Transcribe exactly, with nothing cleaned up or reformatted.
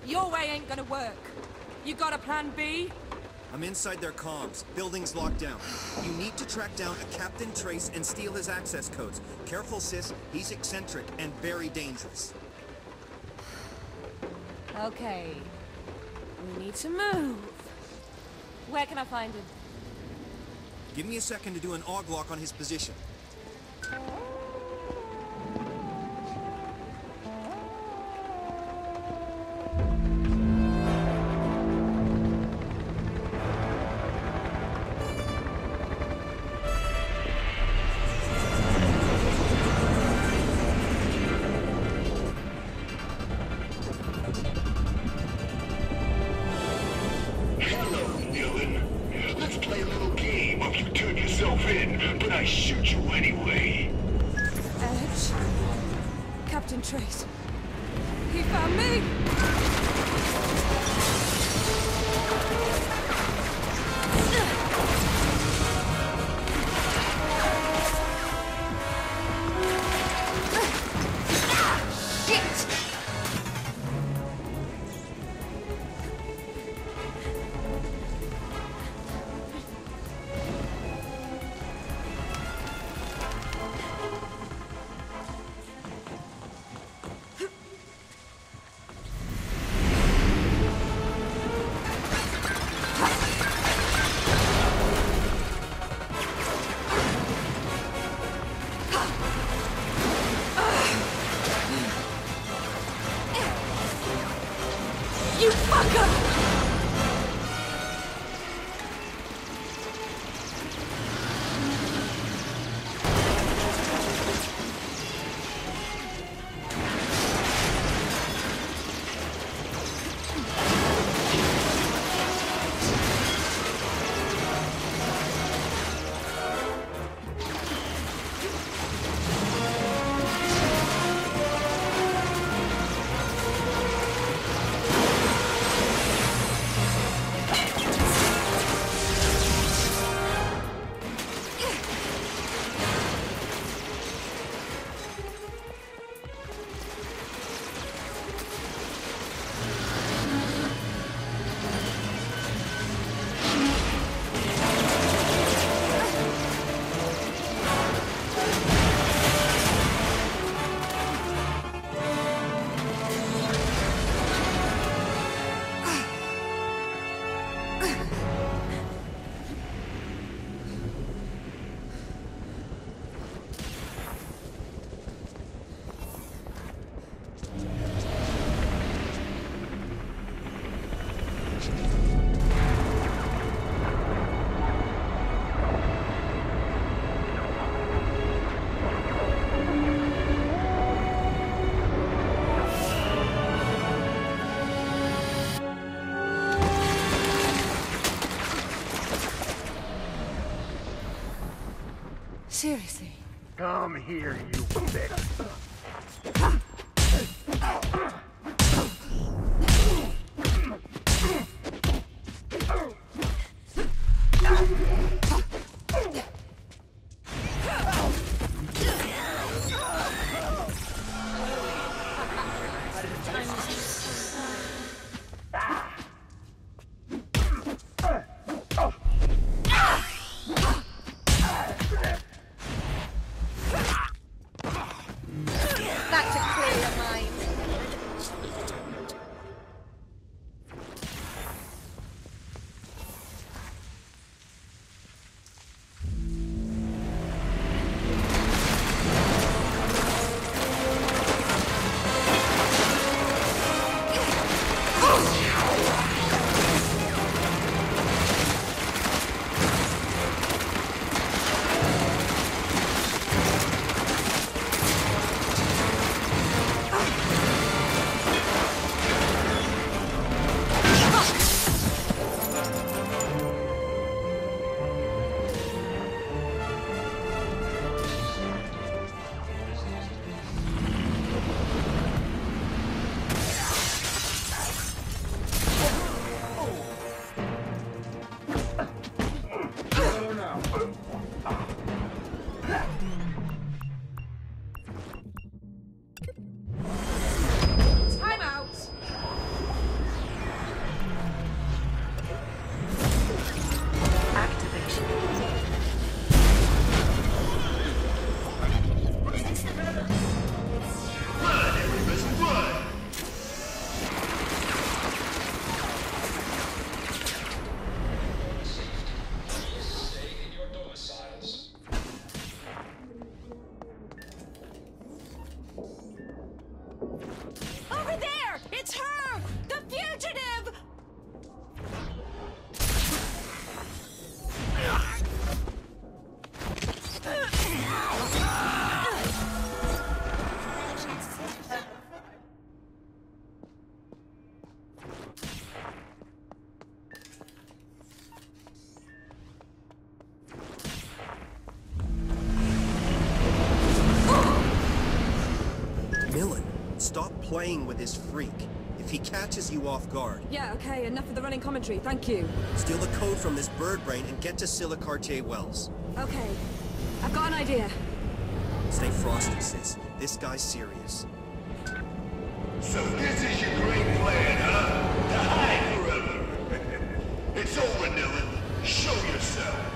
Your way ain't gonna work. You got a plan B? I'm inside their comms. Building's locked down. You need to track down a Captain Trace and steal his access codes. Careful, sis. He's eccentric and very dangerous. Okay. We need to move. Where can I find him? Give me a second to do an aug lock on his position. Captain Trace. He found me! You fucker! Seriously? Come here, you bitch. playing with his freak. If he catches you off guard, Yeah, okay, enough of the running commentary, thank you. steal the code from this bird brain and get to Silicartier Wells. Okay, I've got an idea. Stay frosty, sis. This guy's serious. So this is your great plan, huh? To hide forever. It's over, Dylan. Show yourself.